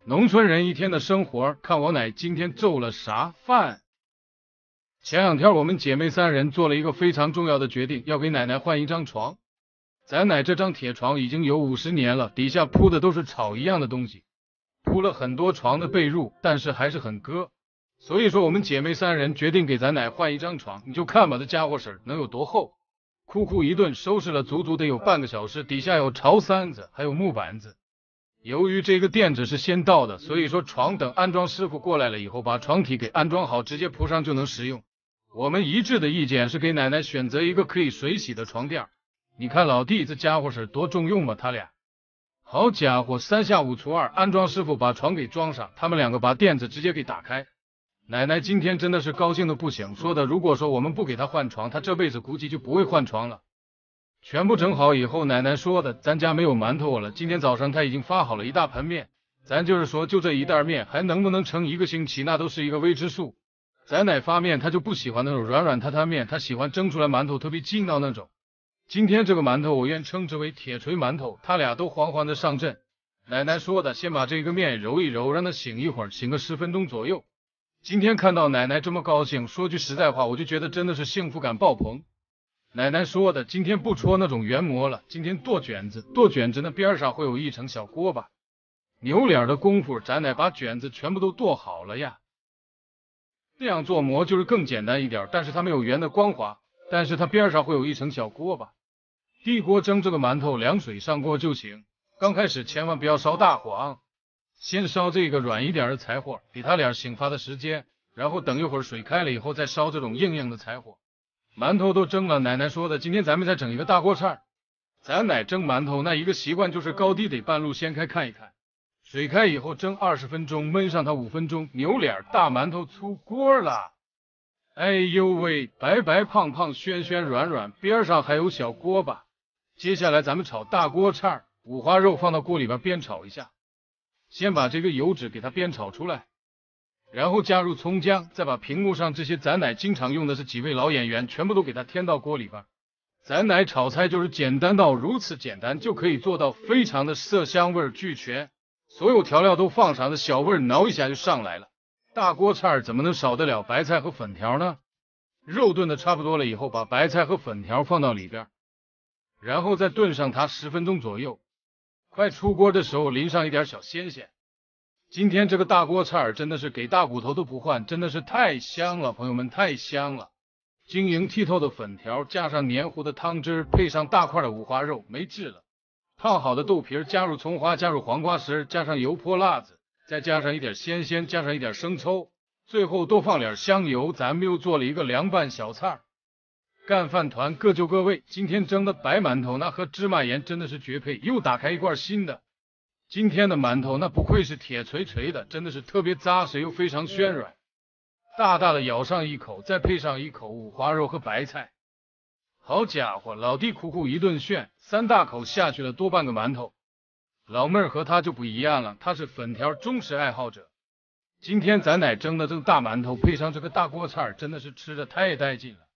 农村人一天的生活，看我奶今天做了啥饭。前两天我们姐妹三人做了一个非常重要的决定，要给奶奶换一张床。咱奶这张铁床已经有50年了，底下铺的都是草一样的东西，铺了很多床的被褥，但是还是很硌。所以说我们姐妹三人决定给咱奶换一张床，你就看吧，这家伙事儿能有多厚。哭哭一顿收拾了足足得有半个小时，底下有潮三子，还有木板子。由于这个垫子是先到的，所以说床等安装师傅过来了以后，把床体给安装好，直接铺上就能使用。我们一致的意见是给奶奶选择一个可以水洗的床垫。你看老弟这家伙是多重用嘛，他俩。好家伙，3下5除2，安装师傅把床给装上，他们两个把垫子直接给打开。奶奶今天真的是高兴的不行，说的如果说我们不给她换床，她这辈子估计就不会换床了。全部整好以后，奶奶说的咱家没有馒头了，今天早上她已经发好了一大盆面，咱就是说就这一袋面还能不能撑1个星期，那都是一个未知数。咱奶发面她就不喜欢那种软软塌塌面，她喜欢蒸出来馒头特别筋道那种。今天这个馒头我愿称之为铁锤馒头，他俩都缓缓的上阵。奶奶说的先把这个面揉一揉，让它醒一会儿，醒个10分钟左右。今天看到奶奶这么高兴，说句实在话，我就觉得真的是幸福感爆棚。奶奶说的今天不戳那种圆馍了，今天剁卷子，剁卷子那边上会有一层小锅巴。扭脸的功夫，咱奶把卷子全部都剁好了呀。这样做馍就是更简单一点，但是它没有圆的光滑，但是它边上会有一层小锅巴。地锅蒸这个馒头，凉水上锅就行。刚开始千万不要烧大火啊，先烧这个软一点的柴火，给它俩醒发的时间，然后等一会儿水开了以后再烧这种硬硬的柴火。馒头都蒸了，奶奶说的今天咱们再整一个大锅菜。咱奶蒸馒头那一个习惯就是高低得半路掀开看一看，水开以后蒸20分钟，焖上它5分钟，扭脸大馒头出锅了。哎呦喂，白白胖胖，暄暄软软，边上还有小锅巴。接下来咱们炒大锅菜，五花肉放到锅里边煸炒一下，先把这个油脂给它煸炒出来，然后加入葱姜，再把屏幕上这些咱奶经常用的是几位老演员全部都给它添到锅里边。咱奶炒菜就是简单到如此简单，就可以做到非常的色香味俱全，所有调料都放上，的小味挠一下就上来了。大锅菜怎么能少得了白菜和粉条呢？肉炖的差不多了以后，把白菜和粉条放到里边，然后再炖上它10分钟左右。快出锅的时候淋上一点小鲜鲜。今天这个大锅菜真的是给大骨头都不换，真的是太香了，朋友们，太香了。晶莹剔透的粉条加上黏糊的汤汁，配上大块的五花肉，没治了。烫好的豆皮加入葱花，加入黄瓜丝，加上油泼辣子，再加上一点鲜鲜，加上一点生抽，最后多放点香油。咱们又做了一个凉拌小菜。干饭团各就各位，今天蒸的白馒头那和芝麻盐真的是绝配，又打开一罐新的。今天的馒头那不愧是铁锤锤的，真的是特别扎实又非常暄软。大大的咬上一口，再配上一口五花肉和白菜。好家伙，老弟苦苦一顿炫，3大口下去了多半个馒头。老妹儿和他就不一样了，他是粉条忠实爱好者。今天咱奶蒸的这个大馒头配上这个大锅菜，真的是吃的太带劲了。